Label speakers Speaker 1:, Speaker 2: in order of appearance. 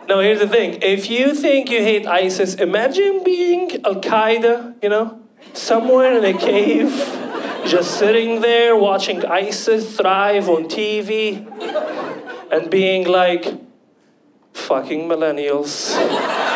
Speaker 1: No, here's the thing. If you think you hate ISIS, imagine being Al-Qaeda, you know? Somewhere in a cave, just sitting there watching ISIS thrive on TV and being like, fucking millennials.